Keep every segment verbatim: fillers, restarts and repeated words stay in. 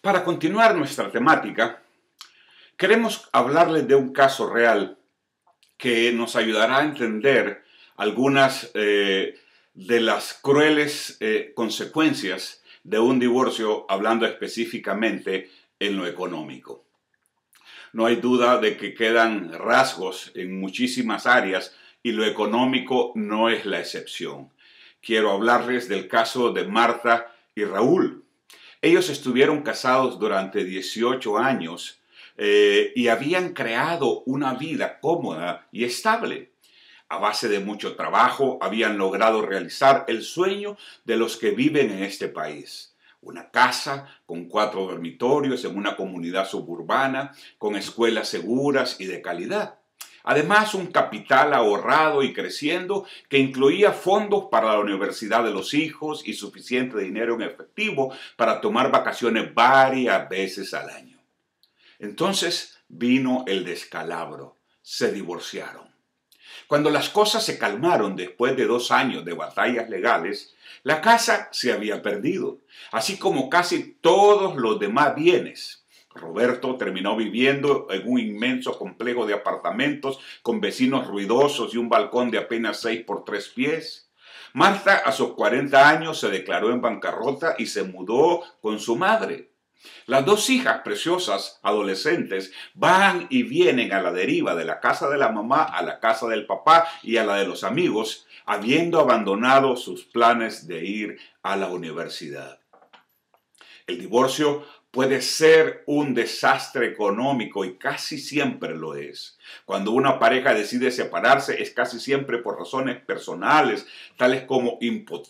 Para continuar nuestra temática, queremos hablarles de un caso real que nos ayudará a entender algunas eh, de las crueles eh, consecuencias de un divorcio, hablando específicamente en lo económico. No hay duda de que quedan rasgos en muchísimas áreas y lo económico no es la excepción. Quiero hablarles del caso de Marta y Raúl. Ellos estuvieron casados durante dieciocho años eh, y habían creado una vida cómoda y estable. A base de mucho trabajo habían logrado realizar el sueño de los que viven en este país. Una casa con cuatro dormitorios en una comunidad suburbana, con escuelas seguras y de calidad. Además, un capital ahorrado y creciendo que incluía fondos para la universidad de los hijos y suficiente dinero en efectivo para tomar vacaciones varias veces al año. Entonces vino el descalabro. Se divorciaron. Cuando las cosas se calmaron después de dos años de batallas legales, la casa se había perdido, así como casi todos los demás bienes. Roberto terminó viviendo en un inmenso complejo de apartamentos con vecinos ruidosos y un balcón de apenas seis por tres pies. Marta, a sus cuarenta años, se declaró en bancarrota y se mudó con su madre. Las dos hijas preciosas, adolescentes, van y vienen a la deriva de la casa de la mamá a la casa del papá y a la de los amigos, habiendo abandonado sus planes de ir a la universidad. El divorcio puede ser un desastre económico y casi siempre lo es. Cuando una pareja decide separarse es casi siempre por razones personales, tales como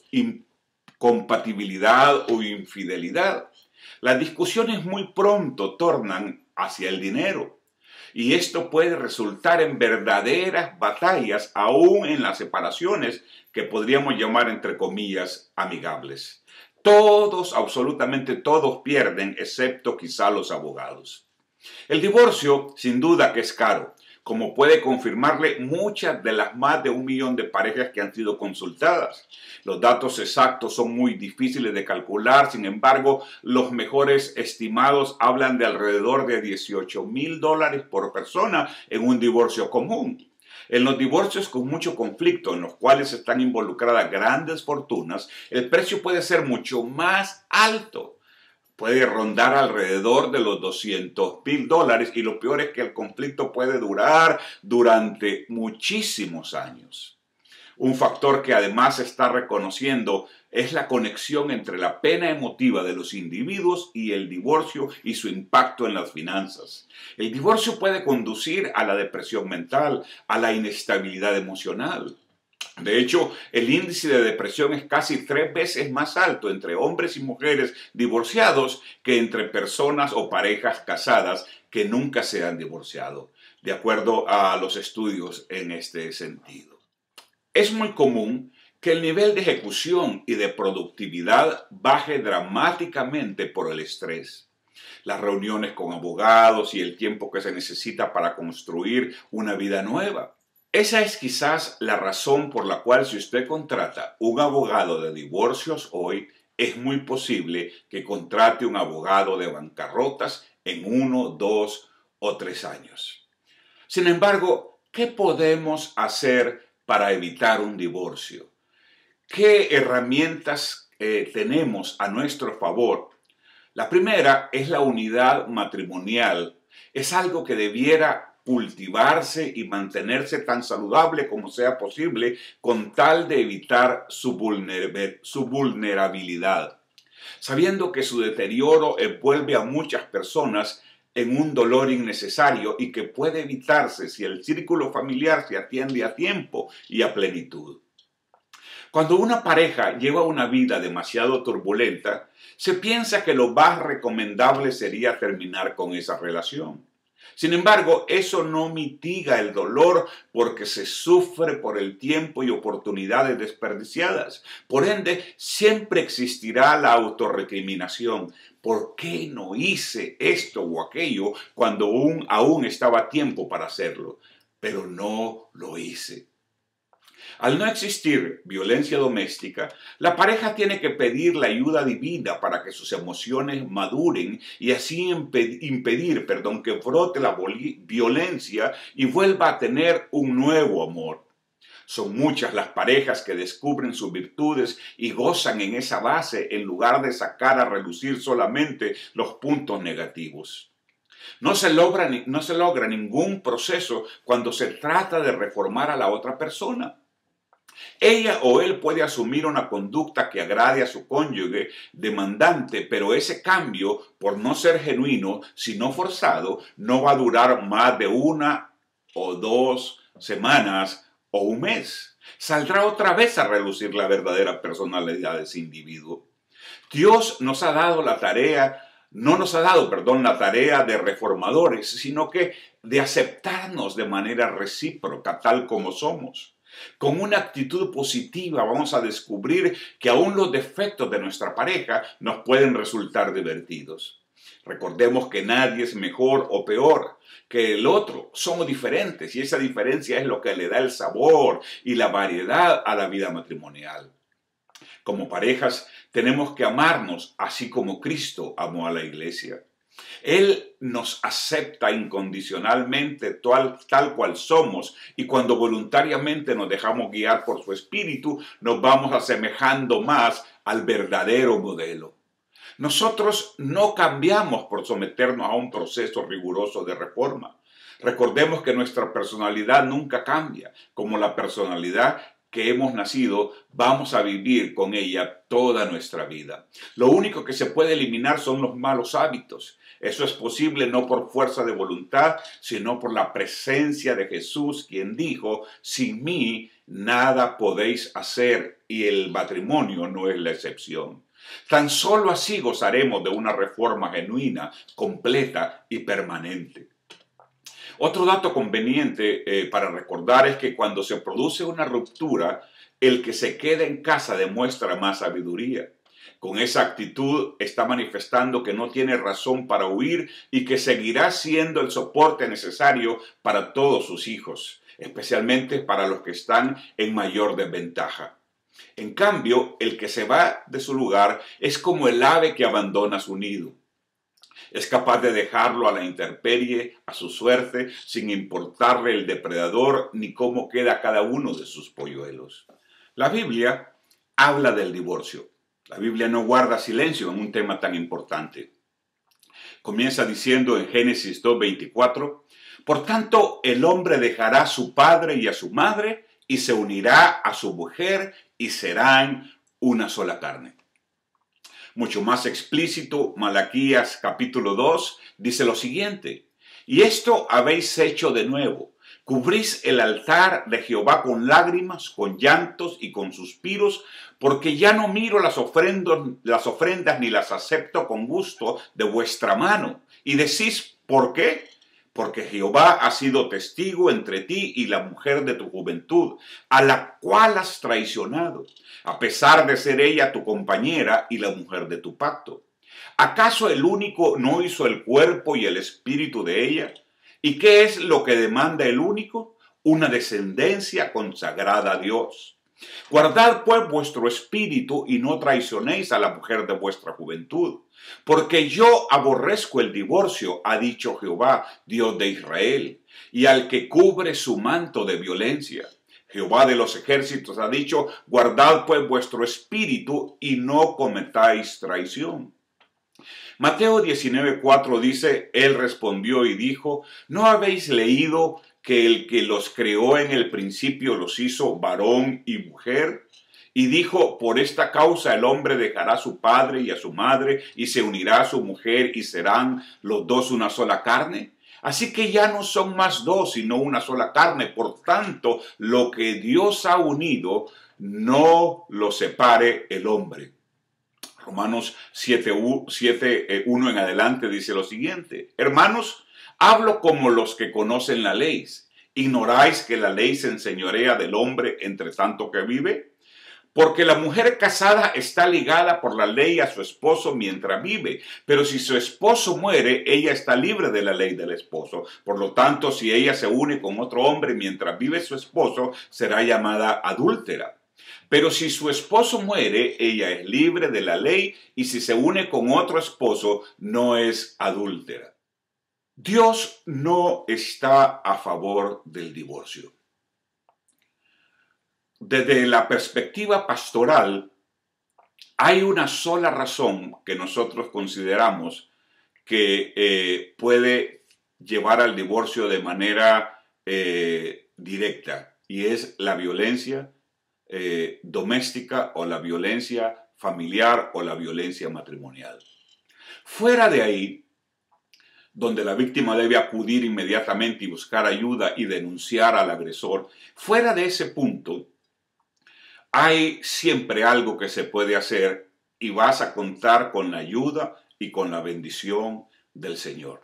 incompatibilidad o infidelidad. Las discusiones muy pronto tornan hacia el dinero y esto puede resultar en verdaderas batallas aún en las separaciones que podríamos llamar entre comillas amigables. Todos, absolutamente todos pierden, excepto quizá los abogados. El divorcio, sin duda que es caro, como puede confirmarle muchas de las más de un millón de parejas que han sido consultadas. Los datos exactos son muy difíciles de calcular, sin embargo, los mejores estimados hablan de alrededor de dieciocho mil dólares por persona en un divorcio común. En los divorcios con mucho conflicto, en los cuales están involucradas grandes fortunas, el precio puede ser mucho más alto. Puede rondar alrededor de los doscientos mil dólares y lo peor es que el conflicto puede durar durante muchísimos años. Un factor que además se está reconociendo es la conexión entre la pena emotiva de los individuos y el divorcio y su impacto en las finanzas. El divorcio puede conducir a la depresión mental, a la inestabilidad emocional. De hecho, el índice de depresión es casi tres veces más alto entre hombres y mujeres divorciados que entre personas o parejas casadas que nunca se han divorciado, de acuerdo a los estudios en este sentido. Es muy común que el nivel de ejecución y de productividad baje dramáticamente por el estrés. Las reuniones con abogados y el tiempo que se necesita para construir una vida nueva. Esa es quizás la razón por la cual si usted contrata un abogado de divorcios hoy, es muy posible que contrate un abogado de bancarrotas en uno, dos o tres años. Sin embargo, ¿qué podemos hacer para evitar un divorcio? ¿Qué herramientas eh, tenemos a nuestro favor? La primera es la unidad matrimonial. Es algo que debiera cultivarse y mantenerse tan saludable como sea posible con tal de evitar su, vulner su vulnerabilidad. Sabiendo que su deterioro envuelve a muchas personas en un dolor innecesario y que puede evitarse si el círculo familiar se atiende a tiempo y a plenitud. Cuando una pareja lleva una vida demasiado turbulenta, se piensa que lo más recomendable sería terminar con esa relación. Sin embargo, eso no mitiga el dolor porque se sufre por el tiempo y oportunidades desperdiciadas. Por ende, siempre existirá la autorrecriminación. ¿Por qué no hice esto o aquello cuando aún, aún estaba a tiempo para hacerlo? Pero no lo hice. Al no existir violencia doméstica, la pareja tiene que pedir la ayuda divina para que sus emociones maduren y así impedir, perdón, que brote la violencia y vuelva a tener un nuevo amor. Son muchas las parejas que descubren sus virtudes y gozan en esa base en lugar de sacar a relucir solamente los puntos negativos. No se logra, no se logra ningún proceso cuando se trata de reformar a la otra persona. Ella o él puede asumir una conducta que agrade a su cónyuge demandante, pero ese cambio, por no ser genuino, sino forzado, no va a durar más de una o dos semanas o un mes. Saldrá otra vez a relucir la verdadera personalidad de ese individuo. Dios nos ha dado la tarea, no nos ha dado, perdón, la tarea de reformadores, sino que de aceptarnos de manera recíproca, tal como somos. Con una actitud positiva vamos a descubrir que aún los defectos de nuestra pareja nos pueden resultar divertidos. Recordemos que nadie es mejor o peor que el otro. Somos diferentes y esa diferencia es lo que le da el sabor y la variedad a la vida matrimonial. Como parejas tenemos que amarnos así como Cristo amó a la iglesia. Él nos acepta incondicionalmente tal, tal cual somos y cuando voluntariamente nos dejamos guiar por su espíritu, nos vamos asemejando más al verdadero modelo. Nosotros no cambiamos por someternos a un proceso riguroso de reforma. Recordemos que nuestra personalidad nunca cambia, como la personalidad que hemos nacido, vamos a vivir con ella toda nuestra vida. Lo único que se puede eliminar son los malos hábitos. Eso es posible no por fuerza de voluntad, sino por la presencia de Jesús, quien dijo, sin mí nada podéis hacer, y el matrimonio no es la excepción. Tan solo así gozaremos de una reforma genuina, completa y permanente. Otro dato conveniente eh, para recordar es que cuando se produce una ruptura, el que se queda en casa demuestra más sabiduría. Con esa actitud está manifestando que no tiene razón para huir y que seguirá siendo el soporte necesario para todos sus hijos, especialmente para los que están en mayor desventaja. En cambio, el que se va de su lugar es como el ave que abandona su nido. Es capaz de dejarlo a la intemperie, a su suerte, sin importarle el depredador ni cómo queda cada uno de sus polluelos. La Biblia habla del divorcio. La Biblia no guarda silencio en un tema tan importante. Comienza diciendo en Génesis dos veinticuatro, por tanto, el hombre dejará a su padre y a su madre y se unirá a su mujer y serán una sola carne. Mucho más explícito, Malaquías capítulo dos dice lo siguiente, y esto habéis hecho de nuevo, cubrís el altar de Jehová con lágrimas, con llantos y con suspiros, porque ya no miro las ofrendas, las ofrendas ni las acepto con gusto de vuestra mano. Y decís, ¿por qué? Porque Jehová ha sido testigo entre ti y la mujer de tu juventud, a la cual has traicionado, a pesar de ser ella tu compañera y la mujer de tu pacto. ¿Acaso el único no hizo el cuerpo y el espíritu de ella? ¿Y qué es lo que demanda el único? Una descendencia consagrada a Dios. Guardad pues vuestro espíritu y no traicionéis a la mujer de vuestra juventud, porque yo aborrezco el divorcio, ha dicho Jehová, Dios de Israel, y al que cubre su manto de violencia. Jehová de los ejércitos ha dicho, guardad pues vuestro espíritu y no cometáis traición. Mateo diecinueve cuatro dice, él respondió y dijo, ¿no habéis leído que el que los creó en el principio los hizo varón y mujer? Y dijo, por esta causa el hombre dejará a su padre y a su madre y se unirá a su mujer y serán los dos una sola carne. Así que ya no son más dos, sino una sola carne. Por tanto, lo que Dios ha unido, no lo separe el hombre. Romanos siete, uno en adelante dice lo siguiente. Hermanos, hablo como los que conocen la ley. ¿Ignoráis que la ley se enseñorea del hombre entre tanto que vive? Porque la mujer casada está ligada por la ley a su esposo mientras vive, pero si su esposo muere, ella está libre de la ley del esposo. Por lo tanto, si ella se une con otro hombre mientras vive su esposo, será llamada adúltera. Pero si su esposo muere, ella es libre de la ley, y si se une con otro esposo, no es adúltera. Dios no está a favor del divorcio. Desde la perspectiva pastoral, hay una sola razón que nosotros consideramos que eh, puede llevar al divorcio de manera eh, directa, y es la violencia eh, doméstica o la violencia familiar o la violencia matrimonial. Fuera de ahí, donde la víctima debe acudir inmediatamente y buscar ayuda y denunciar al agresor, fuera de ese punto, hay siempre algo que se puede hacer y vas a contar con la ayuda y con la bendición del Señor.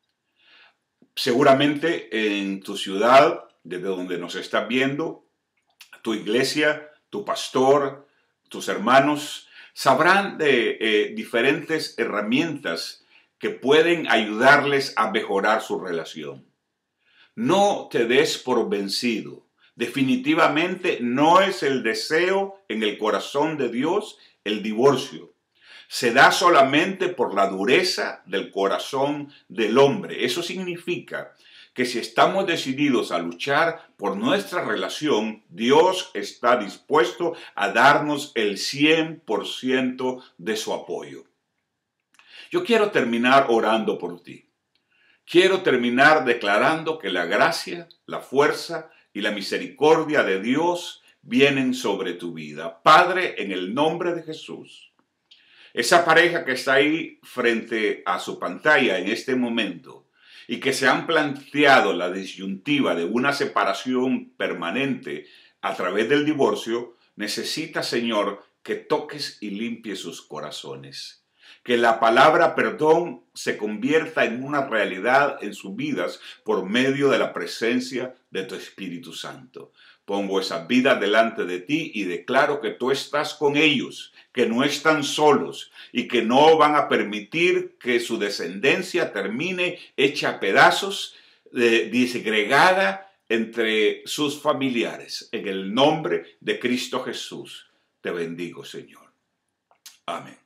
Seguramente en tu ciudad, desde donde nos estás viendo, tu iglesia, tu pastor, tus hermanos, sabrán de eh, diferentes herramientas que pueden ayudarles a mejorar su relación. No te des por vencido. Definitivamente no es el deseo en el corazón de Dios el divorcio. Se da solamente por la dureza del corazón del hombre. Eso significa que si estamos decididos a luchar por nuestra relación, Dios está dispuesto a darnos el cien por ciento de su apoyo. Yo quiero terminar orando por ti. Quiero terminar declarando que la gracia, la fuerza y la misericordia de Dios vienen sobre tu vida. Padre, en el nombre de Jesús, esa pareja que está ahí frente a su pantalla en este momento y que se han planteado la disyuntiva de una separación permanente a través del divorcio, necesita, Señor, que toques y limpies sus corazones. Que la palabra perdón se convierta en una realidad en sus vidas por medio de la presencia de tu Espíritu Santo. Pongo esas vidas delante de ti y declaro que tú estás con ellos, que no están solos y que no van a permitir que su descendencia termine hecha a pedazos, eh, disgregada entre sus familiares. En el nombre de Cristo Jesús, te bendigo, Señor. Amén.